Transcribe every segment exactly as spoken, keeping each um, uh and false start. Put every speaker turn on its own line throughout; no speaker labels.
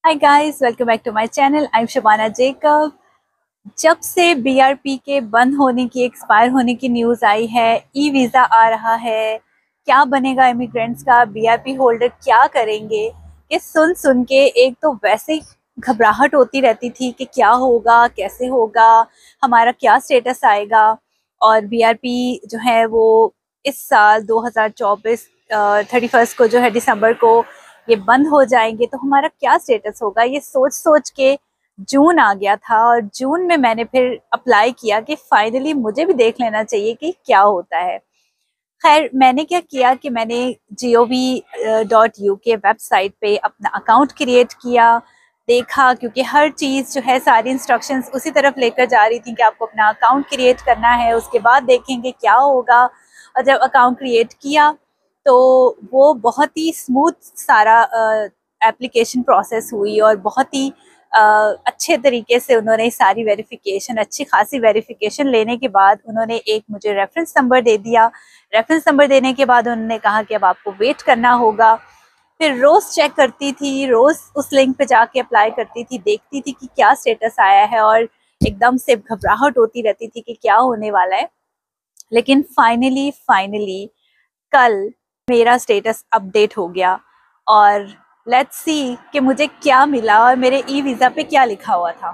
Hi guys, welcome back to my channel. I am Shabana Jacob. जब से BRP के बंद होने की, एक्सपायर होने की न्यूज़ आई है, ई वीज़ा आ रहा है, क्या बनेगा इमिग्रेंट्स का, बीआरपी होल्डर क्या करेंगे, ये सुन सुन के एक तो वैसे ही घबराहट होती रहती थी कि क्या होगा, कैसे होगा, हमारा क्या स्टेटस आएगा। और बीआरपी जो है वो इस साल दो हज़ार चौबीस थर्टी फर्स्ट को जो है दिसंबर को ये बंद हो जाएंगे, तो हमारा क्या स्टेटस होगा, ये सोच सोच के जून आ गया था। और जून में मैंने फिर अप्लाई किया कि फाइनली मुझे भी देख लेना चाहिए कि क्या होता है। खैर, मैंने क्या किया कि मैंने G O V dot U K website पे अपना अकाउंट क्रिएट किया, देखा, क्योंकि हर चीज़ जो है, सारी इंस्ट्रक्शंस उसी तरफ लेकर जा रही थी कि आपको अपना अकाउंट क्रिएट करना है, उसके बाद देखेंगे क्या होगा। और जब अकाउंट क्रिएट किया तो वो बहुत ही स्मूथ सारा एप्लीकेशन प्रोसेस हुई और बहुत ही Uh, अच्छे तरीके से उन्होंने सारी वेरिफिकेशन, अच्छी खासी वेरिफिकेशन लेने के बाद उन्होंने एक मुझे रेफरेंस नंबर दे दिया। रेफरेंस नंबर देने के बाद उन्होंने कहा कि अब आपको वेट करना होगा। फिर रोज़ चेक करती थी, रोज़ उस लिंक पे जाके अप्लाई करती थी, देखती थी कि क्या स्टेटस आया है, और एकदम से घबराहट होती रहती थी कि क्या होने वाला है। लेकिन फाइनली फाइनली कल मेरा स्टेटस अपडेट हो गया, और लेट्स सी कि मुझे क्या मिला और मेरे ई वीज़ा पे क्या लिखा हुआ था।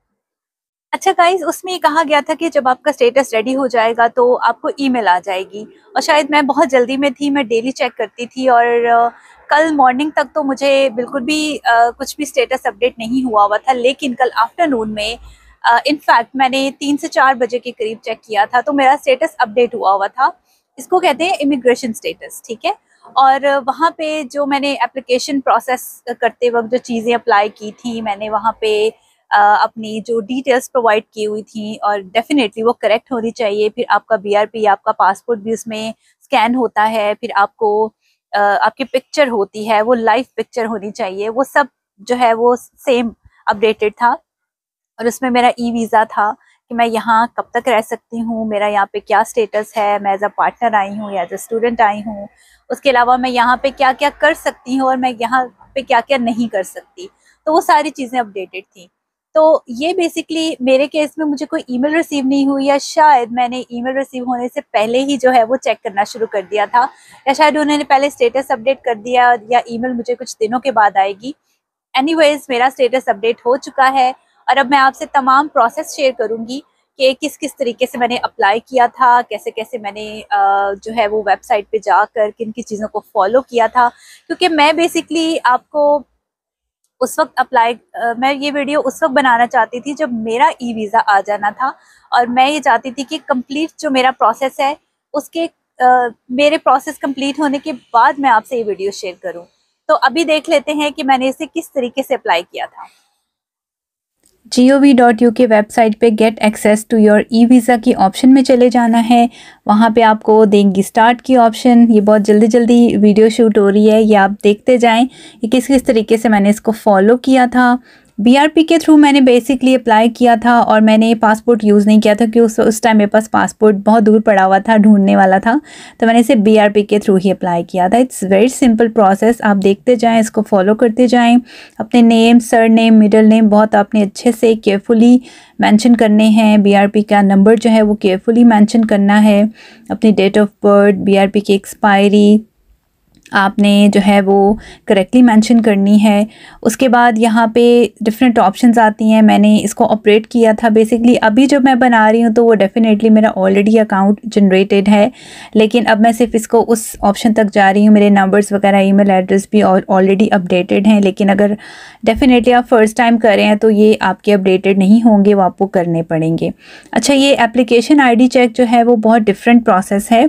अच्छा गाइज, उसमें ये कहा गया था कि जब आपका स्टेटस रेडी हो जाएगा तो आपको ईमेल आ जाएगी। और शायद मैं बहुत जल्दी में थी, मैं डेली चेक करती थी, और uh, कल मॉर्निंग तक तो मुझे बिल्कुल भी uh, कुछ भी स्टेटस अपडेट नहीं हुआ हुआ था। लेकिन कल आफ्टरनून में इनफैक्ट uh, मैंने तीन से चार बजे के करीब चेक किया था तो मेरा स्टेटस अपडेट हुआ हुआ था। इसको कहते हैं इमिग्रेशन स्टेटस, ठीक है। और वहाँ पे जो मैंने एप्लीकेशन प्रोसेस करते वक्त जो चीज़ें अप्लाई की थी, मैंने वहाँ पे Uh, अपनी जो डिटेल्स प्रोवाइड की हुई थी, और डेफिनेटली वो करेक्ट होनी चाहिए। फिर आपका बीआरपी, आपका पासपोर्ट भी उसमें स्कैन होता है, फिर आपको uh, आपकी पिक्चर होती है, वो लाइव पिक्चर होनी चाहिए, वो सब जो है वो सेम अपडेटेड था। और उसमें मेरा ई वीज़ा था कि मैं यहाँ कब तक रह सकती हूँ, मेरा यहाँ पे क्या स्टेटस है, मैं एज अ पार्टनर आई हूँ या एज अ स्टूडेंट आई हूँ, उसके अलावा मैं यहाँ पे क्या क्या कर सकती हूँ और मैं यहाँ पे क्या क्या नहीं कर सकती। तो वो सारी चीज़ें अपडेटेड थी। तो ये बेसिकली मेरे केस में मुझे कोई ईमेल रिसीव नहीं हुई, या शायद मैंने ईमेल रिसीव होने से पहले ही जो है वो चेक करना शुरू कर दिया था, या शायद उन्होंने पहले स्टेटस अपडेट कर दिया, या ईमेल मुझे कुछ दिनों के बाद आएगी। एनीवेज, मेरा स्टेटस अपडेट हो चुका है, और अब मैं आपसे तमाम प्रोसेस शेयर करूंगी कि किस किस तरीके से मैंने अप्लाई किया था, कैसे कैसे मैंने जो है वो वेबसाइट पे जाकर किन किन चीज़ों को फॉलो किया था। क्योंकि मैं बेसिकली आपको उस वक्त अप्लाई मैं ये वीडियो उस वक्त बनाना चाहती थी जब मेरा ई वीज़ा आ जाना था, और मैं ये चाहती थी कि कंप्लीट जो मेरा प्रोसेस है उसके आ, मेरे प्रोसेस कंप्लीट होने के बाद मैं आपसे ये वीडियो शेयर करूं। तो अभी देख लेते हैं कि मैंने इसे किस तरीके से अप्लाई किया था।
G O V dot U K website पे get access to your e visa की ऑप्शन में चले जाना है। वहाँ पे आपको देंगी स्टार्ट की ऑप्शन। ये बहुत जल्दी जल्दी वीडियो शूट हो रही है, ये आप देखते जाएं कि किस किस तरीके से मैंने इसको फॉलो किया था। बीआरपी के थ्रू मैंने बेसिकली अप्लाई किया था, और मैंने पासपोर्ट यूज़ नहीं किया था क्योंकि उस उस टाइम मेरे पास पासपोर्ट बहुत दूर पड़ा हुआ था, ढूंढने वाला था, तो मैंने इसे बीआरपी के थ्रू ही अप्लाई किया था। इट्स वेरी सिंपल प्रोसेस, आप देखते जाएं, इसको फॉलो करते जाएं। अपने name, surname, middle name बहुत आपने अच्छे से केयरफुली मेंशन करने हैं। बीआरपी का नंबर जो है वो केयरफुली मेंशन करना है। अपनी डेट ऑफ बर्थ, बीआरपी की एक्सपायरी आपने जो है वो करेक्टली मेंशन करनी है। उसके बाद यहाँ पे डिफरेंट ऑप्शंस आती हैं। मैंने इसको ऑपरेट किया था बेसिकली। अभी जब मैं बना रही हूँ तो वो डेफिनेटली मेरा ऑलरेडी अकाउंट जनरेटेड है, लेकिन अब मैं सिर्फ इसको उस ऑप्शन तक जा रही हूँ। मेरे नंबर्स वगैरह, ईमेल एड्रेस भी ऑलरेडी अपडेटेड हैं, लेकिन अगर डेफिनेटली आप फर्स्ट टाइम कर रहे हैं तो ये आपके अपडेटेड नहीं होंगे, वो आपको करने पड़ेंगे। अच्छा, ये एप्लीकेशन आई डी चेक जो है वो बहुत डिफरेंट प्रोसेस है।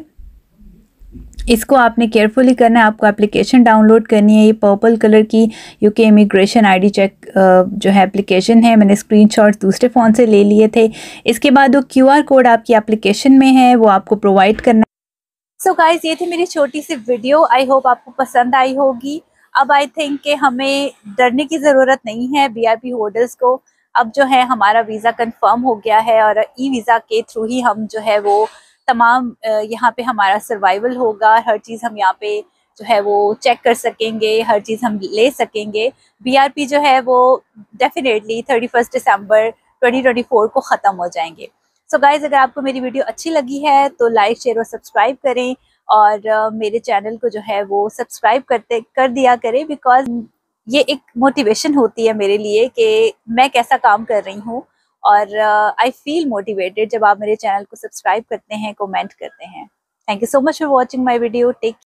इसको आपने केयरफुली करना है। आपको एप्लीकेशन डाउनलोड करनी है। ये पर्पल कलर की यूके इमिग्रेशन आईडी चेक जो है एप्लीकेशन है। मैंने स्क्रीनशॉट दूसरे फ़ोन से ले लिए थे। इसके बाद वो क्यूआर कोड आपकी एप्लीकेशन में है, वो आपको प्रोवाइड करना।
सो so गाइज, ये थी मेरी छोटी सी वीडियो। आई होप आपको पसंद आई होगी। अब आई थिंक कि हमें डरने की ज़रूरत नहीं है बीआरपी होल्डर्स को। अब जो है हमारा वीज़ा कंफर्म हो गया है, और ई वीज़ा के थ्रू ही हम जो है वो तमाम यहाँ पे हमारा सर्वाइवल होगा। हर चीज़ हम यहाँ पे जो है वो चेक कर सकेंगे, हर चीज़ हम ले सकेंगे। बीआरपी जो है वो डेफिनेटली थर्टी फर्स्ट दिसंबर ट्वेंटी ट्वेंटी फोर को ख़त्म हो जाएंगे। सो so गाइज, अगर आपको मेरी वीडियो अच्छी लगी है तो लाइक शेयर और सब्सक्राइब करें, और uh, मेरे चैनल को जो है वो सब्सक्राइब करते कर दिया करें, बिकॉज ये एक मोटिवेशन होती है मेरे लिए कि मैं कैसा काम कर रही हूँ। और आई फील मोटिवेटेड जब आप मेरे चैनल को सब्सक्राइब करते हैं, कमेंट करते हैं। Thank you so much for watching my video. Take